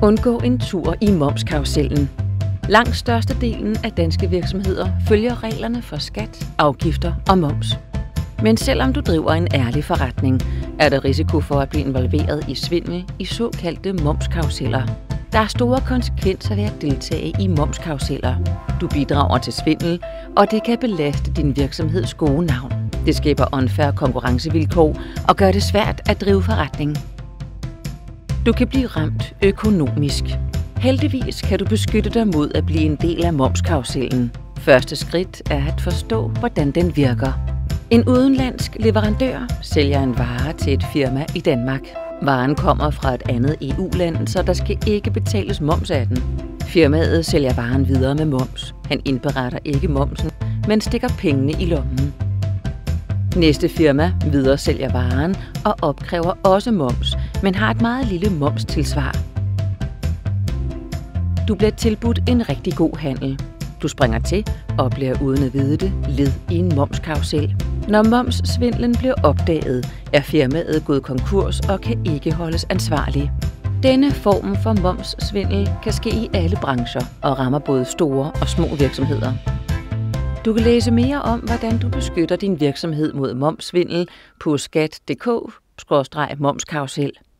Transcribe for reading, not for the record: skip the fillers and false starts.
Undgå en tur i momskarusellen. Langt størstedelen af danske virksomheder følger reglerne for skat, afgifter og moms. Men selvom du driver en ærlig forretning, er der risiko for at blive involveret i svindel i såkaldte momskaruseller. Der er store konsekvenser ved at deltage i momskaruseller. Du bidrager til svindel, og det kan belaste din virksomheds gode navn. Det skaber unfair konkurrencevilkår og gør det svært at drive forretning. Du kan blive ramt økonomisk. Heldigvis kan du beskytte dig mod at blive en del af momskarusellen. Første skridt er at forstå, hvordan den virker. En udenlandsk leverandør sælger en vare til et firma i Danmark. Varen kommer fra et andet EU-land, så der skal ikke betales moms af den. Firmaet sælger varen videre med moms. Han indberetter ikke momsen, men stikker pengene i lommen. Næste firma videre sælger varen og opkræver også moms, men har et meget lille momstilsvar. Du bliver tilbudt en rigtig god handel. Du springer til og bliver uden at vide det led i en momskarusel. Når momssvindlen bliver opdaget, er firmaet gået konkurs og kan ikke holdes ansvarlig. Denne form for momssvindel kan ske i alle brancher og rammer både store og små virksomheder. Du kan læse mere om, hvordan du beskytter din virksomhed mod momssvindel på skat.dk/momskarusel.